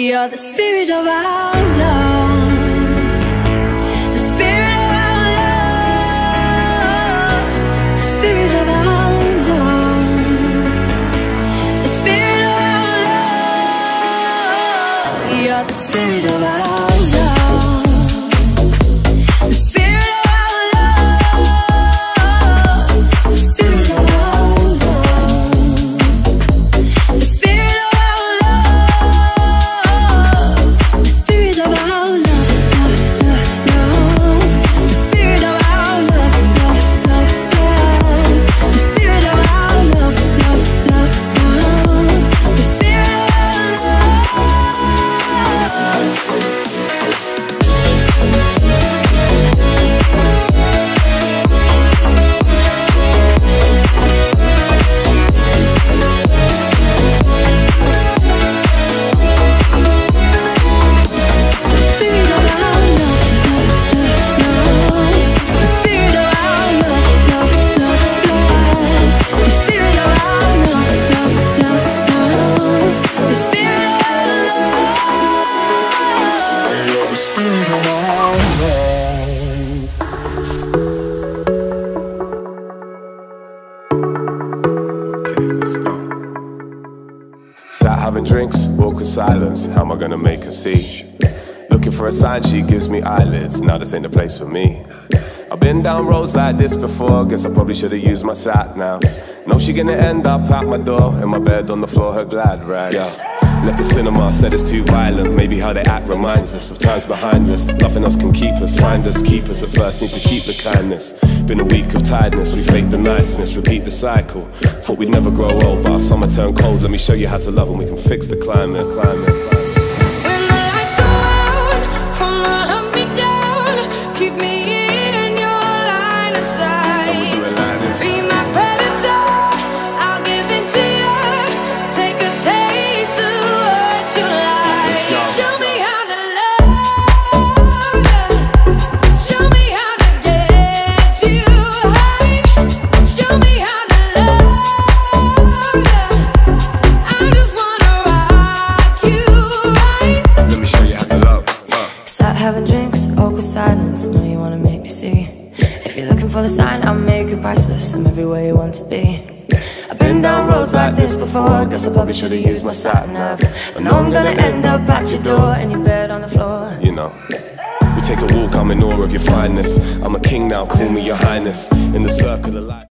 You're the spirit of our love, the spirit of our love, the spirit of our love, the spirit of our love. You're the spirit of our love. Sat having drinks, awkward silence. How am I gonna make her see? Looking for a sign, she gives me eyelids. Now this ain't the place for me. I've been down roads like this before. Guess I probably should've used my sat nav. Know she gonna end up at my door, in my bed on the floor, her glad rags. Left the cinema, said it's too violent. Maybe how they act reminds us of times behind us. Nothing else can keep us, find us, keep us. At first need to keep the kindness. Been a week of tiredness, we fake the niceness, repeat the cycle. Thought we'd never grow old, but our summer turned cold. Let me show you how to love and we can fix the climate. Having drinks, awkward silence. Know you wanna make me see. If you're looking for the sign, I'll make it priceless. I'm everywhere you want to be. I've been down roads like this before. Guess I probably should've used my sat nav. But now I'm gonna end up at your door, in your bed on the floor. You know, we take a walk, I'm in awe of your fineness. I'm a king now, call me your highness. In the circle of life.